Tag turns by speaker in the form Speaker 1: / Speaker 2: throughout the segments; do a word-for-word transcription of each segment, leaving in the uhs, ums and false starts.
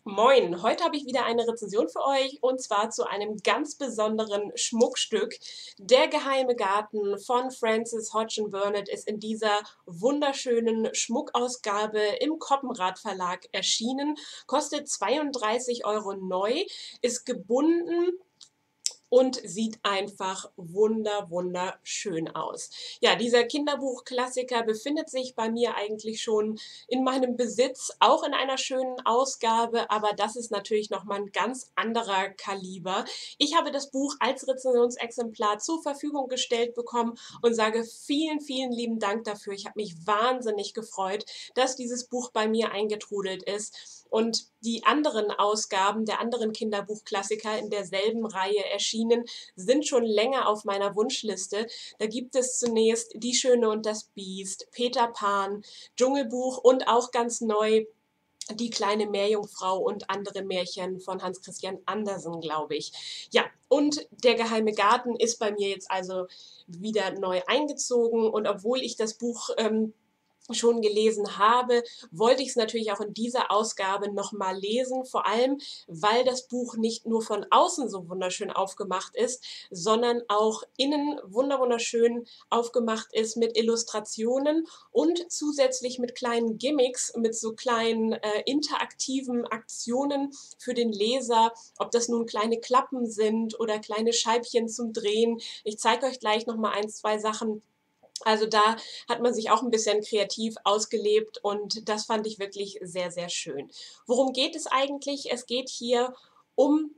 Speaker 1: Moin, heute habe ich wieder eine Rezension für euch und zwar zu einem ganz besonderen Schmuckstück. Der geheime Garten von Frances Hodgson Burnett ist in dieser wunderschönen Schmuckausgabe im Koppenrad Verlag erschienen, kostet zweiunddreißig Euro neu, ist gebunden und sieht einfach wunder, wunderschön aus. Ja, dieser Kinderbuchklassiker befindet sich bei mir eigentlich schon in meinem Besitz, auch in einer schönen Ausgabe, aber das ist natürlich nochmal ein ganz anderer Kaliber. Ich habe das Buch als Rezensionsexemplar zur Verfügung gestellt bekommen und sage vielen, vielen lieben Dank dafür. Ich habe mich wahnsinnig gefreut, dass dieses Buch bei mir eingetrudelt ist. Und die anderen Ausgaben der anderen Kinderbuchklassiker in derselben Reihe erschienen, sind schon länger auf meiner Wunschliste. Da gibt es zunächst Die Schöne und das Biest, Peter Pan, Dschungelbuch und auch ganz neu Die kleine Meerjungfrau und andere Märchen von Hans Christian Andersen, glaube ich. Ja, und Der geheime Garten ist bei mir jetzt also wieder neu eingezogen. Und obwohl ich das Buch ähm, schon gelesen habe, wollte ich es natürlich auch in dieser Ausgabe nochmal lesen, vor allem, weil das Buch nicht nur von außen so wunderschön aufgemacht ist, sondern auch innen wunderschön aufgemacht ist mit Illustrationen und zusätzlich mit kleinen Gimmicks, mit so kleinen äh, interaktiven Aktionen für den Leser, ob das nun kleine Klappen sind oder kleine Scheibchen zum Drehen. Ich zeige euch gleich nochmal ein, zwei Sachen. Also da hat man sich auch ein bisschen kreativ ausgelebt und das fand ich wirklich sehr, sehr schön. Worum geht es eigentlich? Es geht hier um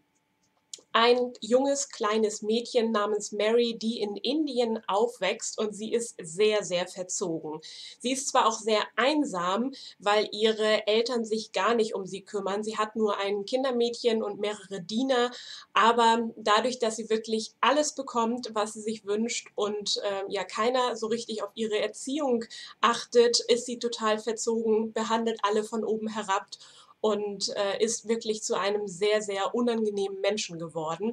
Speaker 1: ein junges, kleines Mädchen namens Mary, die in Indien aufwächst und sie ist sehr, sehr verzogen. Sie ist zwar auch sehr einsam, weil ihre Eltern sich gar nicht um sie kümmern. Sie hat nur ein Kindermädchen und mehrere Diener, aber dadurch, dass sie wirklich alles bekommt, was sie sich wünscht und äh, ja keiner so richtig auf ihre Erziehung achtet, ist sie total verzogen, behandelt alle von oben herab und äh, ist wirklich zu einem sehr, sehr unangenehmen Menschen geworden.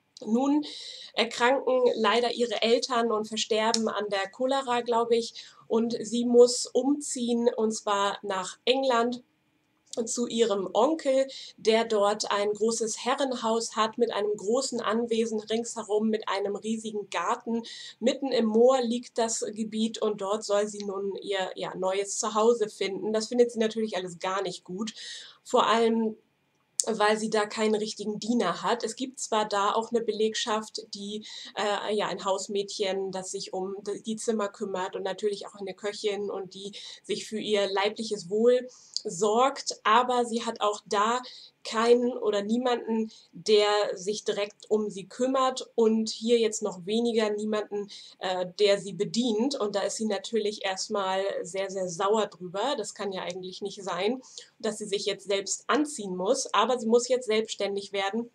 Speaker 1: Nun erkranken leider ihre Eltern und versterben an der Cholera, glaube ich, und sie muss umziehen, und zwar nach England zu ihrem Onkel, der dort ein großes Herrenhaus hat mit einem großen Anwesen ringsherum, mit einem riesigen Garten. Mitten im Moor liegt das Gebiet und dort soll sie nun ihr ja, neues Zuhause finden. Das findet sie natürlich alles gar nicht gut. Vor allem weil sie da keinen richtigen Diener hat. Es gibt zwar da auch eine Belegschaft, die äh, ja ein Hausmädchen, das sich um die Zimmer kümmert und natürlich auch eine Köchin und die sich für ihr leibliches Wohl sorgt, aber sie hat auch da keinen oder niemanden, der sich direkt um sie kümmert und hier jetzt noch weniger niemanden, äh, der sie bedient. Und da ist sie natürlich erstmal sehr, sehr sauer drüber. Das kann ja eigentlich nicht sein, dass sie sich jetzt selbst anziehen muss, aber sie muss jetzt selbstständig werden.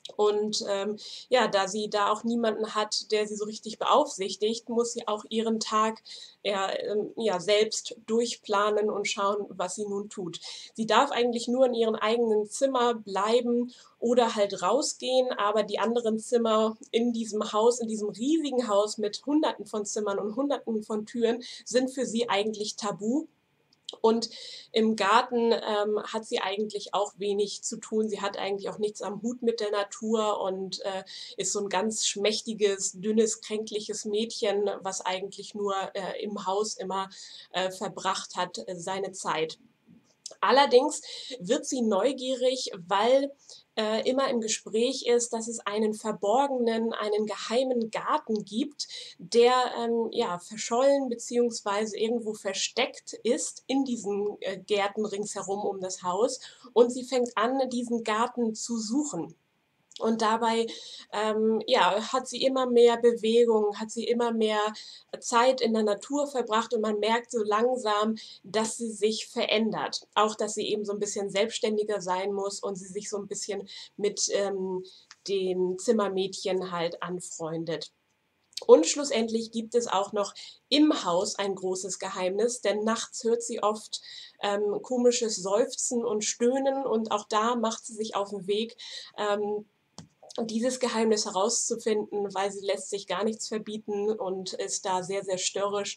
Speaker 1: Und ähm, ja, da sie da auch niemanden hat, der sie so richtig beaufsichtigt, muss sie auch ihren Tag ja, ähm, ja, selbst durchplanen und schauen, was sie nun tut. Sie darf eigentlich nur in ihrem eigenen Zimmer bleiben oder halt rausgehen, aber die anderen Zimmer in diesem Haus, in diesem riesigen Haus mit Hunderten von Zimmern und Hunderten von Türen, sind für sie eigentlich tabu. Und im Garten ähm, hat sie eigentlich auch wenig zu tun. Sie hat eigentlich auch nichts am Hut mit der Natur und äh, ist so ein ganz schmächtiges, dünnes, kränkliches Mädchen, was eigentlich nur äh, im Haus immer äh, verbracht hat, äh, seine Zeit. Allerdings wird sie neugierig, weil äh, immer im Gespräch ist, dass es einen verborgenen, einen geheimen Garten gibt, der ähm, ja verschollen bzw. irgendwo versteckt ist in diesen äh, Gärten ringsherum um das Haus. Und sie fängt an, diesen Garten zu suchen. Und dabei ähm, ja, hat sie immer mehr Bewegung, hat sie immer mehr Zeit in der Natur verbracht und man merkt so langsam, dass sie sich verändert. Auch, dass sie eben so ein bisschen selbstständiger sein muss und sie sich so ein bisschen mit ähm, den Zimmermädchen halt anfreundet. Und schlussendlich gibt es auch noch im Haus ein großes Geheimnis, denn nachts hört sie oft ähm, komisches Seufzen und Stöhnen und auch da macht sie sich auf den Weg, ähm, dieses Geheimnis herauszufinden, weil sie lässt sich gar nichts verbieten und ist da sehr, sehr störrisch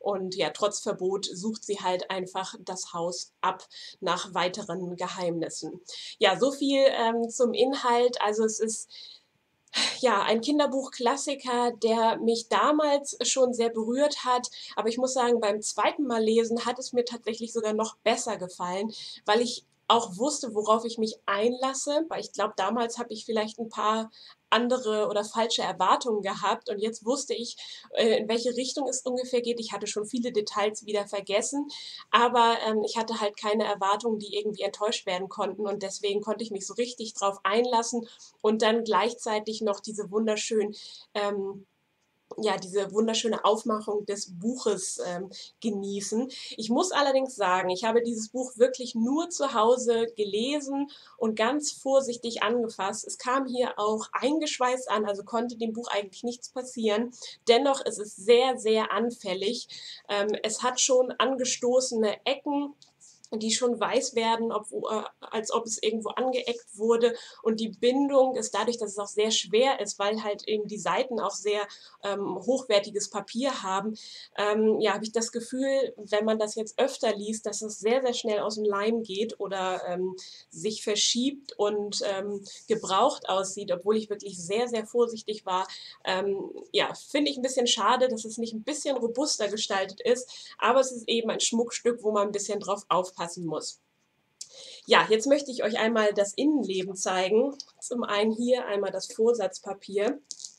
Speaker 1: und ja, trotz Verbot sucht sie halt einfach das Haus ab nach weiteren Geheimnissen. Ja, so viel ähm, zum Inhalt. Also es ist ja, ein Kinderbuchklassiker, der mich damals schon sehr berührt hat, aber ich muss sagen, beim zweiten Mal lesen hat es mir tatsächlich sogar noch besser gefallen, weil ich auch wusste, worauf ich mich einlasse, weil ich glaube, damals habe ich vielleicht ein paar andere oder falsche Erwartungen gehabt und jetzt wusste ich, äh, in welche Richtung es ungefähr geht. Ich hatte schon viele Details wieder vergessen, aber ähm, ich hatte halt keine Erwartungen, die irgendwie enttäuscht werden konnten und deswegen konnte ich mich so richtig drauf einlassen und dann gleichzeitig noch diese wunderschön ähm, ja, diese wunderschöne Aufmachung des Buches ähm, genießen. Ich muss allerdings sagen, ich habe dieses Buch wirklich nur zu Hause gelesen und ganz vorsichtig angefasst. Es kam hier auch eingeschweißt an, also konnte dem Buch eigentlich nichts passieren. Dennoch ist es sehr, sehr anfällig. Ähm, es hat schon angestoßene Ecken, die schon weiß werden, ob, äh, als ob es irgendwo angeeckt wurde. Und die Bindung ist dadurch, dass es auch sehr schwer ist, weil halt eben die Seiten auch sehr ähm, hochwertiges Papier haben, ähm, ja, habe ich das Gefühl, wenn man das jetzt öfter liest, dass es sehr, sehr schnell aus dem Leim geht oder ähm, sich verschiebt und ähm, gebraucht aussieht, obwohl ich wirklich sehr, sehr vorsichtig war. Ähm, ja, finde ich ein bisschen schade, dass es nicht ein bisschen robuster gestaltet ist, aber es ist eben ein Schmuckstück, wo man ein bisschen drauf aufpassen muss. Ja, jetzt möchte ich euch einmal das Innenleben zeigen. Zum einen hier einmal das Vorsatzpapier.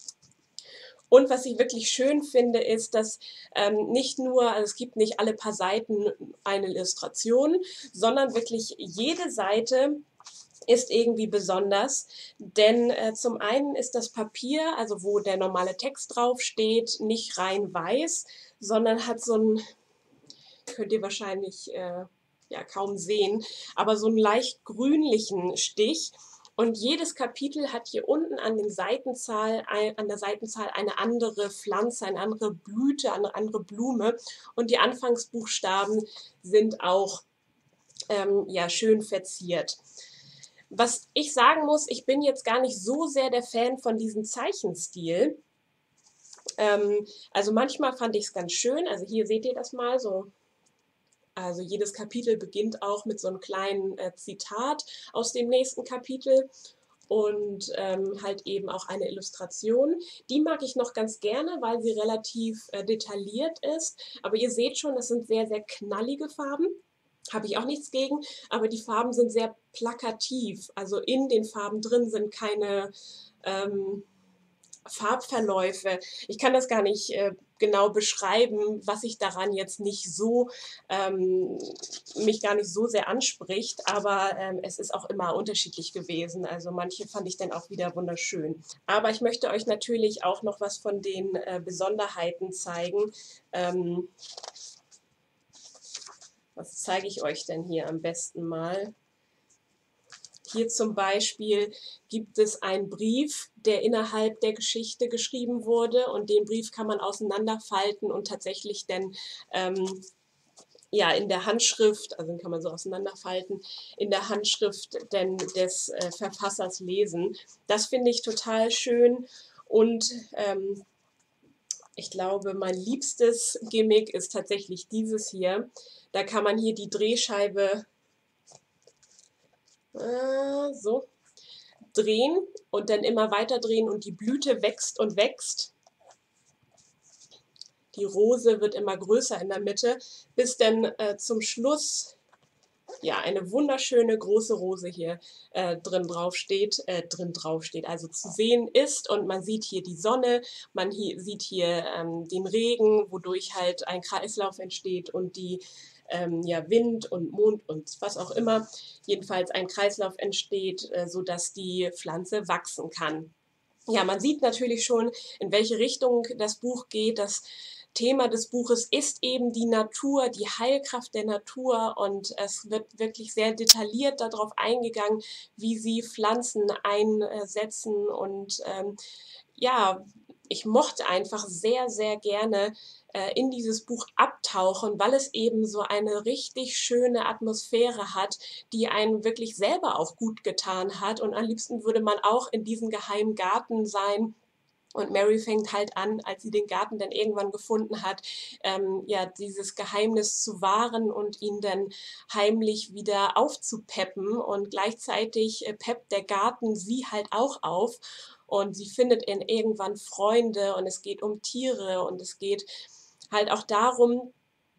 Speaker 1: Und was ich wirklich schön finde, ist, dass ähm, nicht nur, also es gibt nicht alle paar Seiten eine Illustration, sondern wirklich jede Seite ist irgendwie besonders, denn äh, zum einen ist das Papier, also wo der normale Text draufsteht, nicht rein weiß, sondern hat so ein, könnt ihr wahrscheinlich äh, ja kaum sehen, aber so einen leicht grünlichen Stich. Und jedes Kapitel hat hier unten an, den Seitenzahl, an der Seitenzahl eine andere Pflanze, eine andere Blüte, eine andere Blume. Und die Anfangsbuchstaben sind auch ähm, ja, schön verziert. Was ich sagen muss, ich bin jetzt gar nicht so sehr der Fan von diesem Zeichenstil. Ähm, also manchmal fand ich es ganz schön. Also hier seht ihr das mal so. Also jedes Kapitel beginnt auch mit so einem kleinen äh, Zitat aus dem nächsten Kapitel und ähm, halt eben auch eine Illustration. Die mag ich noch ganz gerne, weil sie relativ äh, detailliert ist. Aber ihr seht schon, das sind sehr, sehr knallige Farben. Habe ich auch nichts gegen, aber die Farben sind sehr plakativ. Also in den Farben drin sind keine ähm, Farbverläufe. Ich kann das gar nicht äh, genau beschreiben, was ich daran jetzt nicht so, ähm, mich gar nicht so sehr anspricht, aber ähm, es ist auch immer unterschiedlich gewesen. Also manche fand ich dann auch wieder wunderschön. Aber ich möchte euch natürlich auch noch was von den äh, Besonderheiten zeigen. Ähm, was zeige ich euch denn hier am besten mal? Hier zum Beispiel gibt es einen Brief, der innerhalb der Geschichte geschrieben wurde und den Brief kann man auseinanderfalten und tatsächlich dann ähm, ja, in der Handschrift, also den kann man so auseinanderfalten, in der Handschrift denn des äh, Verfassers lesen. Das finde ich total schön und ähm, ich glaube, mein liebstes Gimmick ist tatsächlich dieses hier. Da kann man hier die Drehscheibe äh, so drehen und dann immer weiter drehen und die Blüte wächst und wächst. Die Rose wird immer größer in der Mitte, bis dann äh, zum Schluss ja eine wunderschöne große Rose hier äh, drin drauf steht, äh, drin drauf steht, also zu sehen ist und man sieht hier die Sonne, man hier, sieht hier ähm, den Regen, wodurch halt ein Kreislauf entsteht und die ähm, ja, Wind und Mond und was auch immer, jedenfalls ein Kreislauf entsteht, äh, sodass die Pflanze wachsen kann. Ja, man sieht natürlich schon, in welche Richtung das Buch geht. Das Thema des Buches ist eben die Natur, die Heilkraft der Natur und es wird wirklich sehr detailliert darauf eingegangen, wie sie Pflanzen einsetzen und ähm, ja, ich mochte einfach sehr, sehr gerne äh, in dieses Buch abtauchen, weil es eben so eine richtig schöne Atmosphäre hat, die einen wirklich selber auch gut getan hat und am liebsten würde man auch in diesem geheimen Garten sein, Und Mary fängt halt an, als sie den Garten dann irgendwann gefunden hat, ähm, ja, dieses Geheimnis zu wahren und ihn dann heimlich wieder aufzupeppen. Und gleichzeitig äh, peppt der Garten sie halt auch auf. Und sie findet in irgendwann Freunde und es geht um Tiere und es geht halt auch darum,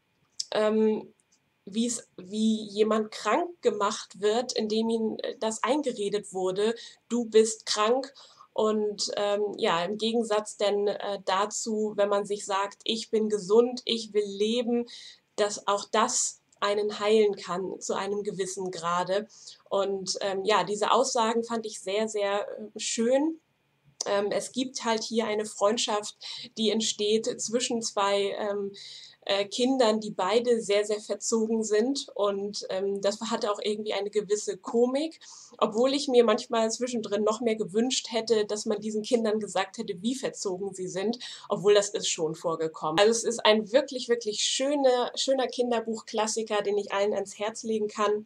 Speaker 1: ähm, wie's, wie jemand krank gemacht wird, indem ihm äh, das eingeredet wurde, du bist krank. Und ähm, ja, im Gegensatz denn äh, dazu, wenn man sich sagt, ich bin gesund, ich will leben, dass auch das einen heilen kann zu einem gewissen Grade. Und ähm, ja, diese Aussagen fand ich sehr, sehr äh, schön. Ähm, es gibt halt hier eine Freundschaft, die entsteht zwischen zwei ähm, äh, Kindern, die beide sehr, sehr verzogen sind. Und ähm, das hatte auch irgendwie eine gewisse Komik, obwohl ich mir manchmal zwischendrin noch mehr gewünscht hätte, dass man diesen Kindern gesagt hätte, wie verzogen sie sind, obwohl das ist schon vorgekommen. Also es ist ein wirklich, wirklich schöner, schöner Kinderbuchklassiker, den ich allen ans Herz legen kann,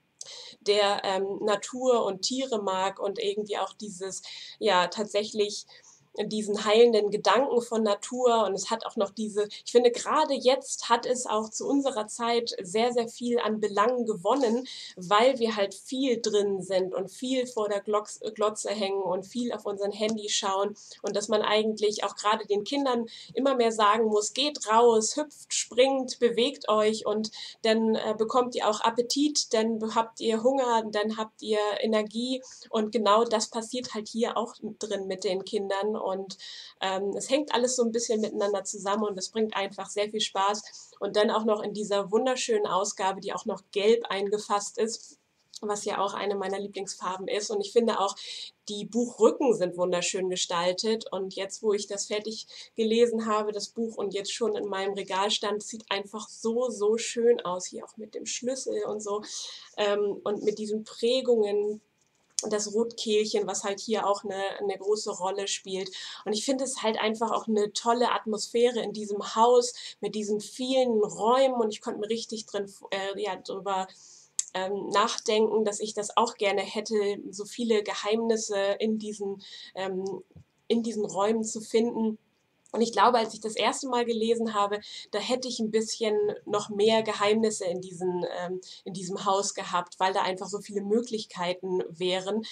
Speaker 1: der ähm, Natur und Tiere mag und irgendwie auch dieses, ja, tatsächlich diesen heilenden Gedanken von Natur, und es hat auch noch diese, ich finde, gerade jetzt hat es auch zu unserer Zeit sehr, sehr viel an Belangen gewonnen, weil wir halt viel drin sind und viel vor der Glotz, Glotze hängen und viel auf unseren Handy schauen, und dass man eigentlich auch gerade den Kindern immer mehr sagen muss, geht raus, hüpft, springt, bewegt euch, und dann äh, bekommt ihr auch Appetit, dann habt ihr Hunger, dann habt ihr Energie, und genau das passiert halt hier auch drin mit den Kindern. Und ähm, es hängt alles so ein bisschen miteinander zusammen und es bringt einfach sehr viel Spaß. Und dann auch noch in dieser wunderschönen Ausgabe, die auch noch gelb eingefasst ist, was ja auch eine meiner Lieblingsfarben ist. Und ich finde auch, die Buchrücken sind wunderschön gestaltet. Und jetzt, wo ich das fertig gelesen habe, das Buch, und jetzt schon in meinem Regal stand, sieht einfach so, so schön aus. Hier auch mit dem Schlüssel und so. Ähm, und mit diesen Prägungen, das Rotkehlchen, was halt hier auch eine, eine große Rolle spielt. Und ich finde es halt einfach auch eine tolle Atmosphäre in diesem Haus mit diesen vielen Räumen, und ich konnte mir richtig drin, äh, ja, drüber ähm, nachdenken, dass ich das auch gerne hätte, so viele Geheimnisse in diesen, ähm, in diesen Räumen zu finden. Und ich glaube, als ich das erste Mal gelesen habe, da hätte ich ein bisschen noch mehr Geheimnisse in, diesen, ähm, in diesem Haus gehabt, weil da einfach so viele Möglichkeiten wären.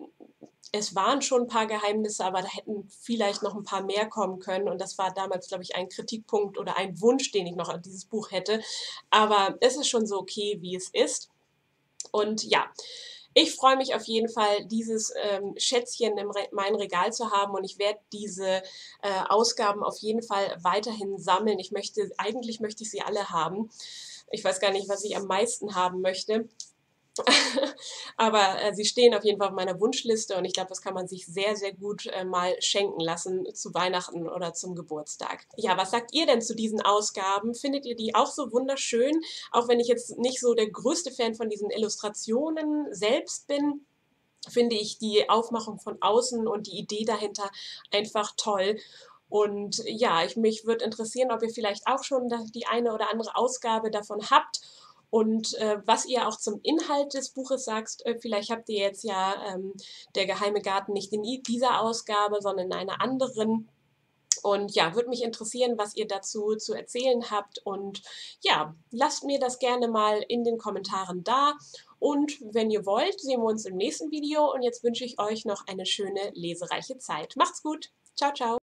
Speaker 1: Es waren schon ein paar Geheimnisse, aber da hätten vielleicht noch ein paar mehr kommen können. Und das war damals, glaube ich, ein Kritikpunkt oder ein Wunsch, den ich noch an dieses Buch hätte. Aber es ist schon so okay, wie es ist. Und ja, ich freue mich auf jeden Fall, dieses ähm, Schätzchen in Re meinem Regal zu haben, und ich werde diese äh, Ausgaben auf jeden Fall weiterhin sammeln. Ich möchte, eigentlich möchte ich sie alle haben. Ich weiß gar nicht, was ich am meisten haben möchte. Aber äh, sie stehen auf jeden Fall auf meiner Wunschliste, und ich glaube, das kann man sich sehr, sehr gut äh, mal schenken lassen zu Weihnachten oder zum Geburtstag. Ja, was sagt ihr denn zu diesen Ausgaben? Findet ihr die auch so wunderschön? Auch wenn ich jetzt nicht so der größte Fan von diesen Illustrationen selbst bin, finde ich die Aufmachung von außen und die Idee dahinter einfach toll. Und ja, ich, mich würde interessieren, ob ihr vielleicht auch schon die eine oder andere Ausgabe davon habt, und äh, was ihr auch zum Inhalt des Buches sagt. Äh, vielleicht habt ihr jetzt ja ähm, Der geheime Garten nicht in dieser Ausgabe, sondern in einer anderen. Und ja, würde mich interessieren, was ihr dazu zu erzählen habt. Und ja, lasst mir das gerne mal in den Kommentaren da. Und wenn ihr wollt, sehen wir uns im nächsten Video. Und jetzt wünsche ich euch noch eine schöne lesereiche Zeit. Macht's gut. Ciao, ciao.